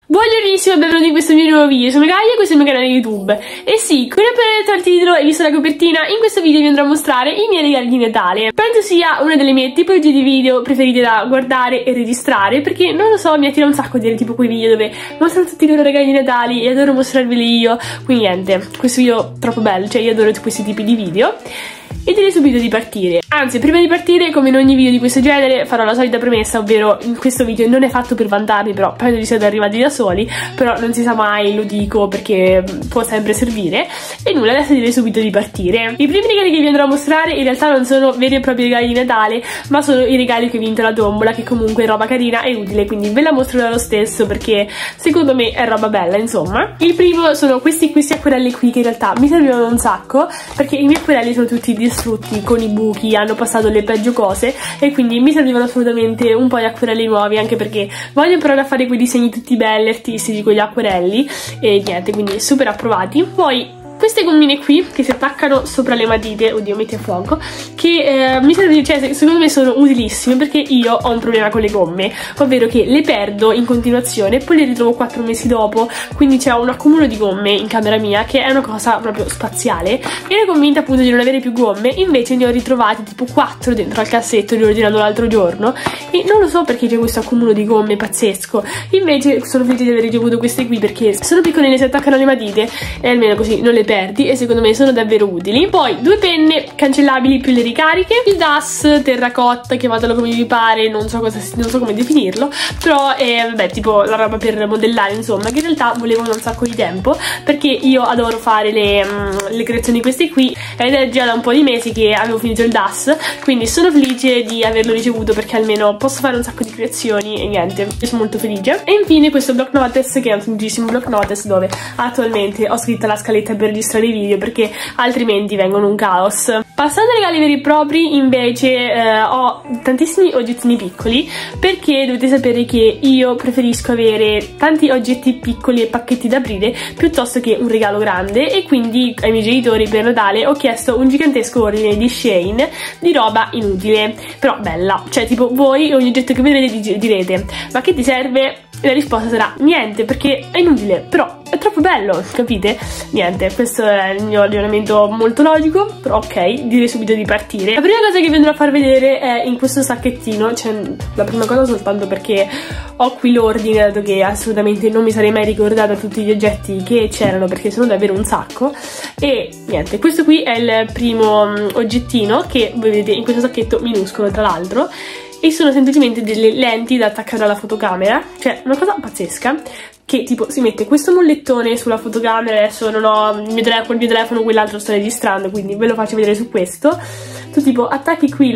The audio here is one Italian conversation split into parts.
Buongiornissimo e benvenuti in questo mio nuovo video, sono Gaia e questo è il mio canale YouTube. E sì, come appena detto al titolo e visto la copertina, in questo video vi andrò a mostrare i miei regali di Natale. Penso sia una delle mie tipologie di video preferite da guardare e registrare, perché non lo so, mi attira un sacco vedere tipo quei video dove mostrano tutti i loro regali di Natale e adoro mostrarveli io. Quindi niente, questo video è troppo bello, cioè io adoro questi tipi di video. E direi subito di partire. Anzi, prima di partire, come in ogni video di questo genere, farò la solita premessa, ovvero questo video non è fatto per vantarmi, però penso di siete arrivati da soli, però non si sa mai, lo dico perché può sempre servire. E nulla, adesso direi subito di partire. I primi regali che vi andrò a mostrare in realtà non sono veri e propri regali di Natale, ma sono i regali che ho vinto alla tombola, che comunque è roba carina e utile, quindi ve la mostro dallo stesso perché secondo me è roba bella, insomma. Il primo sono questi acquerelli qui, che in realtà mi servivano un sacco, perché i miei acquerelli sono tutti distrutti con i buchi, hanno passato le peggio cose e quindi mi servivano assolutamente un po' di acquerelli nuovi, anche perché voglio imparare a fare quei disegni tutti belli, artistici con gli acquerelli e niente, quindi super approvati. Poi queste gommine qui che si attaccano sopra le matite, oddio metti a fuoco, che mi servono, cioè secondo me sono utilissime perché io ho un problema con le gomme, ovvero che le perdo in continuazione e poi le ritrovo 4 mesi dopo, quindi c'è un accumulo di gomme in camera mia che è una cosa proprio spaziale. Ero convinta appunto di non avere più gomme, invece ne ho ritrovate tipo 4 dentro al cassetto riordinato l'altro giorno e non lo so perché c'è questo accumulo di gomme pazzesco. Invece sono felice di aver ricevuto queste qui perché sono piccoline, si attaccano alle matite e almeno così non le perdi e secondo me sono davvero utili. Poi 2 penne cancellabili più le ricariche, il DAS terracotta, chiamatelo come vi pare, non so come definirlo, però è vabbè, tipo la roba per modellare, insomma, che in realtà volevo un sacco di tempo perché io adoro fare le creazioni queste qui ed è già da un po' di mesi che avevo finito il DAS, quindi sono felice di averlo ricevuto perché almeno posso fare un sacco di creazioni e niente, io sono molto felice. E infine questo block notes, che è un semplicissimo block notes dove attualmente ho scritto la scaletta per registrare i video perché altrimenti vengono un caos. Passando ai regali veri e propri, invece ho tantissimi oggettini piccoli perché dovete sapere che io preferisco avere tanti oggetti piccoli e pacchetti da aprire piuttosto che un regalo grande, e quindi ai miei genitori per Natale ho chiesto un gigantesco ordine di Shein di roba inutile però bella, cioè tipo voi ogni oggetto che vedrete direte ma che ti serve? E la risposta sarà niente perché è inutile, però è troppo bello, capite? Niente, questo è il mio ragionamento molto logico, però ok, direi subito di partire. La prima cosa che vi andrò a far vedere è in questo sacchettino, cioè la prima cosa soltanto perché ho qui l'ordine, dato che assolutamente non mi sarei mai ricordata tutti gli oggetti che c'erano perché sono davvero un sacco. E niente, questo qui è il primo oggettino che voi vedete in questo sacchetto minuscolo tra l'altro, e sono semplicemente delle lenti da attaccare alla fotocamera, cioè una cosa pazzesca, che tipo si mette questo mollettone sulla fotocamera. Adesso non ho il mio telefono, quell'altro sto registrando, quindi ve lo faccio vedere su questo. Tu tipo attacchi qui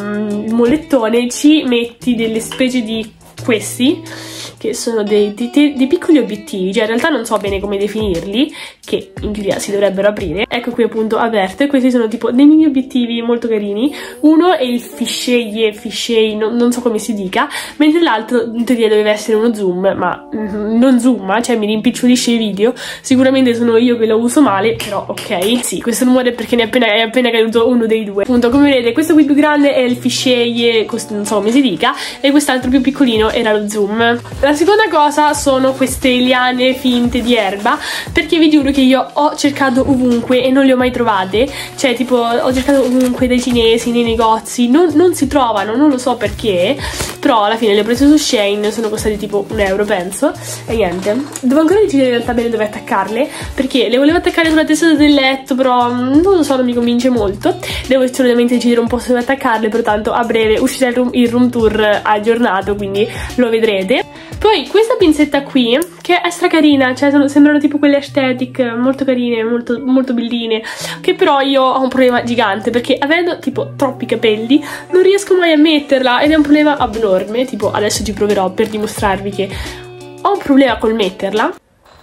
il mollettone, ci metti delle specie di questi che sono dei piccoli obiettivi, cioè in realtà non so bene come definirli, che in teoria si dovrebbero aprire. Ecco qui appunto aperto, e questi sono tipo dei mini obiettivi molto carini. Uno è il fisheye, non so come si dica, mentre l'altro in teoria doveva essere uno zoom, ma non zooma, cioè mi rimpicciolisce i video. Sicuramente sono io che lo uso male, però ok. Sì, questo rumore è perché è appena caduto uno dei due. Appunto, come vedete, questo qui più grande è il fisheye, non so come si dica, e quest'altro più piccolino era lo zoom. La seconda cosa sono queste liane finte di erba, perché vi giuro che io ho cercato ovunque e non le ho mai trovate, cioè tipo ho cercato ovunque dai cinesi, nei negozi, non si trovano, non lo so perché, però alla fine le ho prese su Shein, sono costate tipo €1 penso, e niente. Devo ancora decidere in realtà bene dove attaccarle, perché le volevo attaccare sulla testata del letto, però non lo so, non mi convince molto. Devo assolutamente decidere un po' dove attaccarle, pertanto a breve uscirà il room tour aggiornato, quindi lo vedrete. Poi questa pinzetta qui, che è stra carina, cioè sembrano tipo quelle aesthetic, molto carine, molto belline, che però io ho un problema gigante, perché avendo tipo troppi capelli non riesco mai a metterla ed è un problema abnorme. Tipo adesso ci proverò per dimostrarvi che ho un problema col metterla.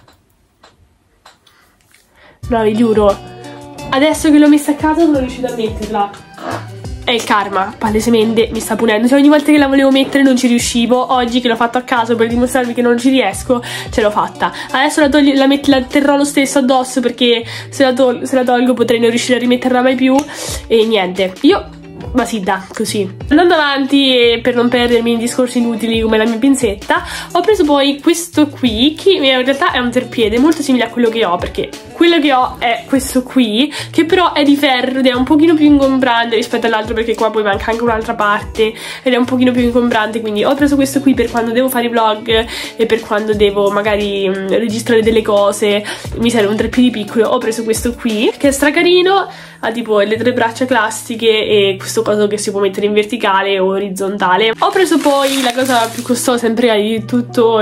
No, vi giuro, adesso che l'ho messa a casa sono riuscita a metterla. È il karma, palesemente mi sta punendo, cioè ogni volta che la volevo mettere non ci riuscivo. Oggi che l'ho fatto a caso per dimostrarvi che non ci riesco, ce l'ho fatta. Adesso la terrò lo stesso addosso perché se la tolgo potrei non riuscire a rimetterla mai più. E niente, io ma sì, da, così. Andando avanti, e per non perdermi in discorsi inutili come la mia pinzetta, ho preso poi questo qui, che in realtà è un terpiede molto simile a quello che ho, perché quello che ho è questo qui, che però è di ferro ed è un pochino più ingombrante rispetto all'altro, perché qua poi manca anche un'altra parte ed è un pochino più ingombrante, quindi ho preso questo qui per quando devo fare i vlog e per quando devo magari registrare delle cose, mi serve un treppiedi piccolo. Ho preso questo qui che è stracarino, ha tipo le 3 braccia classiche e questo coso che si può mettere in verticale o orizzontale. Ho preso poi la cosa più costosa sempre di tutto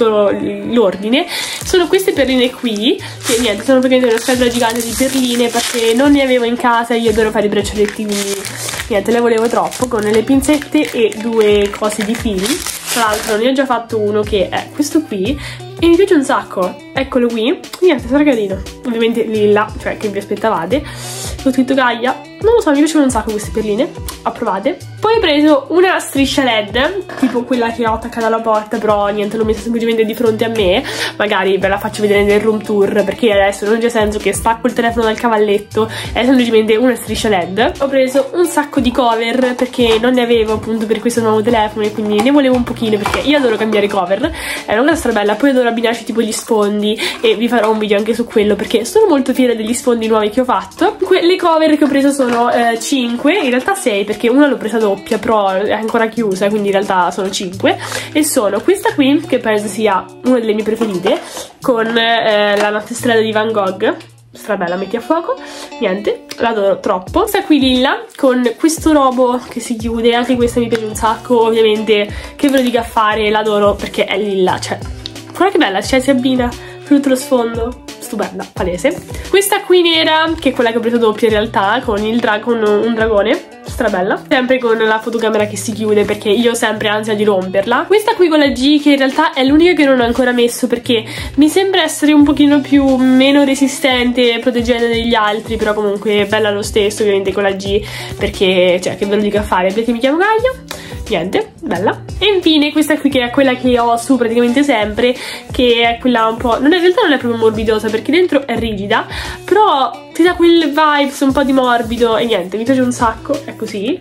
l'ordine, sono queste perline qui, che niente, sono praticamente una scatola gigante di perline perché non ne avevo in casa. Io adoro fare i braccialetti, quindi niente, le volevo troppo, con le pinzette e 2 cose di fili. Tra l'altro ne ho già fatto uno che è questo qui e mi piace un sacco, eccolo qui, niente, sarà carino, ovviamente lilla, cioè che vi aspettavate. Ho scritto Gaia, non lo so, mi piacevano un sacco queste perline, approvate. Poi ho preso una striscia LED, tipo quella che ho attaccata alla porta, però niente, l'ho messa semplicemente di fronte a me. Magari ve la faccio vedere nel room tour, perché adesso non c'è senso che stacco il telefono dal cavalletto, è semplicemente una striscia LED. Ho preso un sacco di cover, perché non ne avevo appunto per questo nuovo telefono e quindi ne volevo un pochino, perché io adoro cambiare cover, è una cosa strabella. Poi adoro abbinarci tipo gli sfondi e vi farò un video anche su quello, perché sono molto fiera degli sfondi nuovi che ho fatto. Le cover che ho preso sono 5, in realtà 6, perché una l'ho presa doppia, però è ancora chiusa, quindi in realtà sono 5. E sono questa qui, che penso sia una delle mie preferite, con la notte strada di Van Gogh, strabella, metti a fuoco, niente, l'adoro troppo. Questa qui lilla, con questo robo che si chiude, anche questa mi piace un sacco, ovviamente, che ve lo dica a fare, l'adoro perché è lilla, cioè, guarda che bella, cioè si abbina tutto lo sfondo, stupenda, palese. Questa qui nera, che è quella che ho preso doppia in realtà, con un dragone, strabella, sempre con la fotocamera che si chiude, perché io ho sempre ansia di romperla. Questa qui con la G, che in realtà è l'unica che non ho ancora messo, perché mi sembra essere un pochino meno resistente, proteggente degli altri, però comunque bella lo stesso, ovviamente con la G, perché, cioè, che ve lo dico a fare, perché mi chiamo Gaia. Niente, bella. E infine questa qui, che è quella che ho su praticamente sempre, che è quella un po', in realtà non è proprio morbidosa, perché dentro è rigida, però ti dà quel vibes un po' di morbido e niente, mi piace un sacco, è così.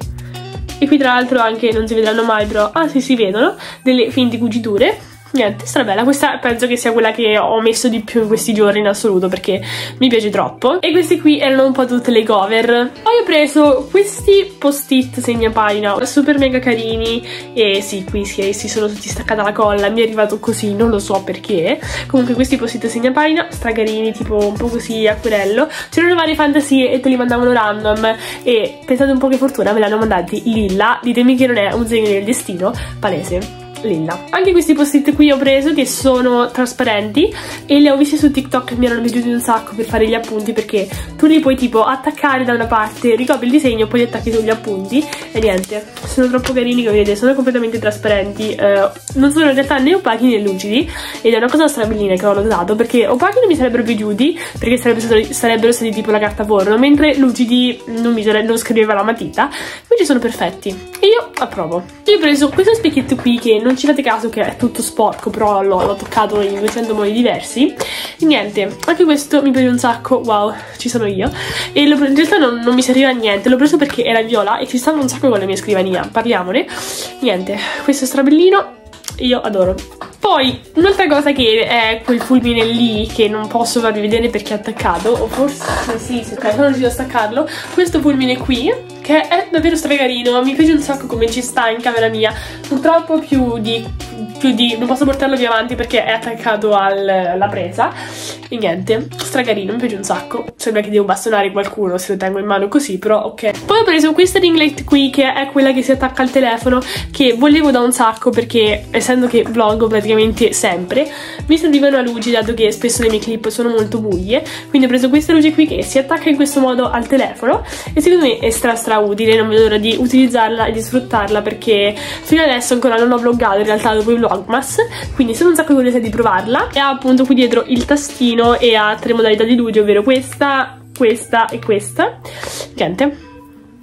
E qui tra l'altro anche, non si vedranno mai però, ah sì, si vedono, delle finte cuciture. Niente, strabella, questa penso che sia quella che ho messo di più in questi giorni in assoluto, perché mi piace troppo. E queste qui erano un po' tutte le cover. Poi ho preso questi post-it segnapagina super mega carini, e sì, qui si sono tutti staccata la colla, mi è arrivato così, non lo so perché. Comunque questi post-it segnapagina stragarini, tipo un po' così acquerello. C'erano varie fantasie e te li mandavano random, e pensate un po' che fortuna, me l'hanno mandati lilla. Ditemi che non è un segno del destino, palese. Lilla. Anche questi post-it qui ho preso, che sono trasparenti, e li ho visti su TikTok, mi erano piaciuti un sacco per fare gli appunti, perché tu li puoi tipo attaccare da una parte, ricopi il disegno, poi li attacchi sugli appunti e niente, sono troppo carini, come vedete, sono completamente trasparenti, non sono in realtà né opachi né lucidi, ed è una cosa strabellina che ho notato, perché opachi non mi sarebbero piaciuti, perché sarebbero stati tipo la carta forno, mentre lucidi non scriveva la matita, invece sono perfetti e io approvo. Io ho preso questo specchietto qui, che non ci fate caso che è tutto sporco, però l'ho toccato in 200 modi diversi, e niente, anche questo mi piace un sacco, wow, ci sono io, e in realtà non mi serviva a niente, l'ho preso perché era viola e ci stava un sacco con la mia scrivania, parliamone. Niente, questo strabellino io adoro. Poi un'altra cosa, che è quel fulmine lì, che non posso farvi vedere perché è attaccato, o forse sì, ok, sono riuscito a staccarlo. Questo fulmine qui, che è davvero stracarino, mi piace un sacco come ci sta in camera mia. Purtroppo più di non posso portarlo più avanti perché è attaccato alla presa, e niente, stracarino, mi piace un sacco. Sembra che devo bastonare qualcuno se lo tengo in mano così, però ok. Poi ho preso questa ring light qui, che è quella che si attacca al telefono, che volevo da un sacco, perché essendo che vloggo praticamente sempre mi serviva una luce, dato che spesso le mie clip sono molto buie, quindi ho preso questa luce qui che si attacca in questo modo al telefono, e secondo me è stra utile, non vedo l'ora di utilizzarla e di sfruttarla, perché fino adesso ancora non ho vloggato in realtà dopo i vlogmas, quindi sono un sacco curiosa di provarla. E ha appunto qui dietro il tastino, e ha 3 modalità di luce, ovvero questa e questa. Niente,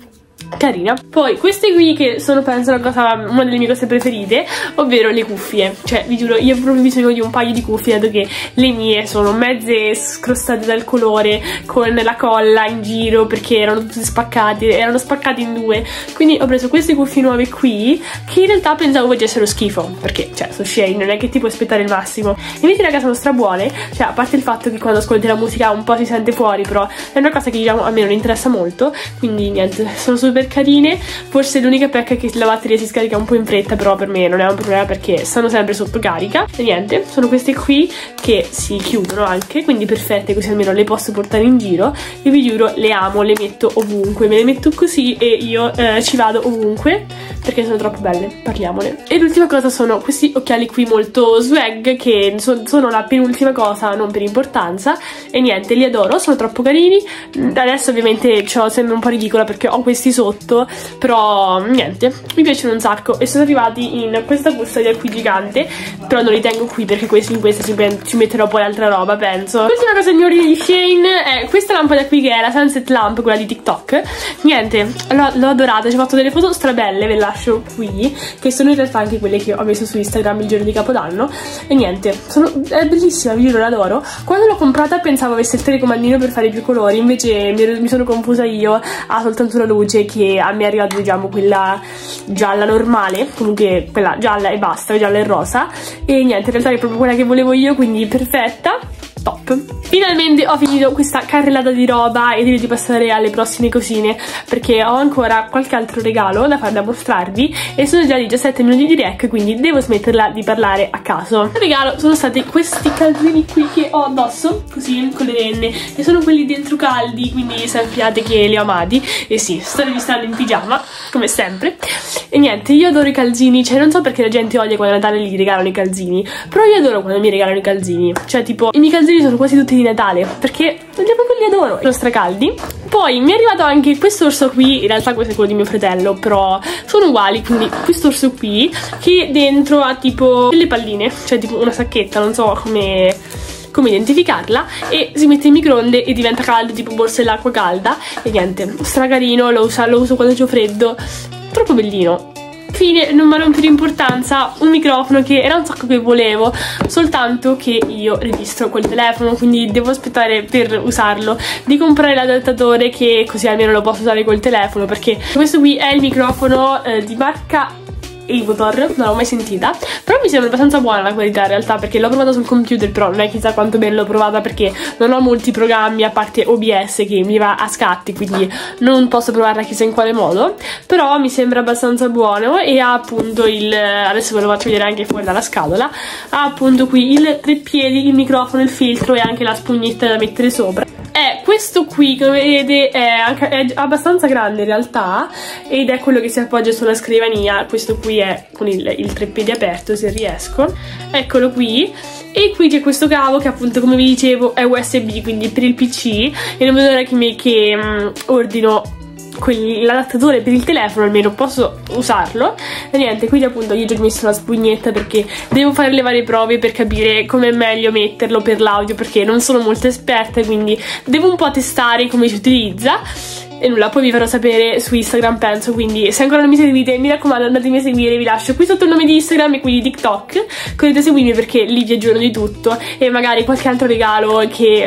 carina. Poi queste qui che sono penso una delle mie cose preferite, ovvero le cuffie. Cioè vi giuro, io ho proprio bisogno di un paio di cuffie, dato che le mie sono mezze scrostate dal colore, con la colla in giro perché erano tutte spaccate, erano spaccate in due. Quindi ho preso queste cuffie nuove qui, che in realtà pensavo facessero schifo, perché cioè su Shein non è che ti puoi aspettare il massimo. Invece raga sono strabuone, cioè a parte il fatto che quando ascolti la musica un po' si sente fuori, però è una cosa che diciamo a me non interessa molto, quindi niente, sono super carine. Forse l'unica pecca è che la batteria si scarica un po' in fretta, però per me non è un problema perché stanno sempre sotto carica. E niente, sono queste qui che si chiudono anche, quindi perfette, così almeno le posso portare in giro. E vi giuro, le amo, le metto ovunque, me le metto così e io ci vado ovunque perché sono troppo belle, parliamone. E l'ultima cosa sono questi occhiali qui molto swag, che sono la penultima cosa, non per importanza, e niente, li adoro, sono troppo carini. Adesso ovviamente sembra un po' ridicola perché ho questi sotto, però niente, mi piacciono un sacco e sono arrivati in questa busta qui gigante, però non li tengo qui perché in questa ci metterò poi altra roba, penso. L'ultima cosa in ordine di Shein è questa lampada qui, che è la Sunset Lamp, quella di TikTok. Niente, l'ho adorata, ci ho fatto delle foto strabelle, ve le lascio qui, che sono in realtà anche quelle che ho messo su Instagram il giorno di Capodanno. E niente, è bellissima, vi giuro, l'adoro. Quando l'ho comprata pensavo avesse il telecomandino per fare più colori, invece mi sono confusa io, ha soltanto una luce, che a me è arrivata diciamo quella gialla normale, comunque quella gialla e basta, gialla e rosa, e niente, in realtà è proprio quella che volevo io, quindi perfetta. Top. Finalmente ho finito questa carrellata di roba e direi di passare alle prossime cosine, perché ho ancora qualche altro regalo da mostrarvi e sono già 17 minuti di rec, quindi devo smetterla di parlare a caso. Il regalo sono stati questi calzini qui che ho addosso, così con le renne, e sono quelli dentro caldi, quindi sappiate che li ho amati. E sì, sto registrando in pigiama, come sempre. E niente, io adoro i calzini, cioè non so perché la gente odia quando a Natale gli regalano i calzini, però io adoro quando mi regalano i calzini. Cioè tipo, i miei calzini sono quasi tutti di Natale, perché proprio li adoro, sono stracaldi. Poi mi è arrivato anche quest'orso qui, in realtà questo è quello di mio fratello, però sono uguali, quindi quest'orso qui che dentro ha tipo delle palline, cioè tipo una sacchetta, non so come identificarla, e si mette in microonde e diventa caldo, tipo borsa dell'acqua calda. E niente, stracarino, lo uso quando c'ho freddo, troppo bellino. Fine, non mi ha per importanza, un microfono che era un sacco che volevo, soltanto che io registro col telefono, quindi devo aspettare per usarlo di comprare l'adattatore, che così almeno lo posso usare col telefono, perché questo qui è il microfono di marca Avotor, non l'ho mai sentita, però mi sembra abbastanza buona la qualità in realtà, perché l'ho provata sul computer, però non è chissà quanto bene l'ho provata, perché non ho molti programmi a parte OBS che mi va a scatti, quindi non posso provarla chissà in quale modo, però mi sembra abbastanza buono. E ha appunto adesso ve lo faccio vedere anche fuori dalla scatola, ha appunto qui il treppiedi, il microfono, il filtro e anche la spugnetta da mettere sopra. Questo qui, come vedete, è abbastanza grande in realtà, ed è quello che si appoggia sulla scrivania. Questo qui è con il treppiedi aperto, se riesco, eccolo qui. E qui c'è questo cavo che appunto, come vi dicevo, è USB, quindi per il PC, e non vedo l'ora che ordino l'adattatore per il telefono, almeno posso usarlo. E niente, quindi appunto io ho già messo la spugnetta perché devo fare le varie prove per capire come è meglio metterlo per l'audio, perché non sono molto esperta, quindi devo un po' testare come si utilizza. E nulla, poi vi farò sapere su Instagram, penso, quindi se ancora non mi seguite, mi raccomando, andatemi a seguire, vi lascio qui sotto il nome di Instagram e qui di TikTok, potete seguirmi perché lì vi aggiorno di tutto, e magari qualche altro regalo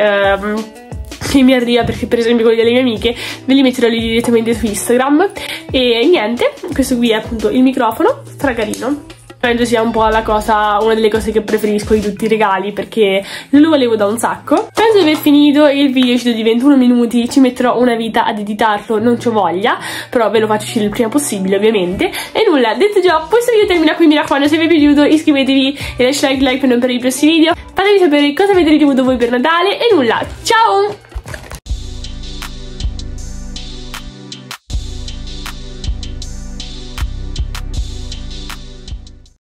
che mi arriva, perché per esempio quelli delle mie amiche ve li metterò lì direttamente su Instagram. E niente, questo qui è appunto il microfono, stracarino. Penso sia un po' una delle cose che preferisco di tutti i regali, perché non lo volevo da un sacco. Penso di aver finito, il video è uscito di 21 minuti, ci metterò una vita ad editarlo, non c'ho voglia, però ve lo faccio uscire il prima possibile ovviamente. E nulla, detto già, questo video termina qui, mi raccomando, se vi è piaciuto iscrivetevi e lasciate like per non perdere i prossimi video. Fatemi sapere cosa avete ricevuto voi per Natale e nulla, ciao!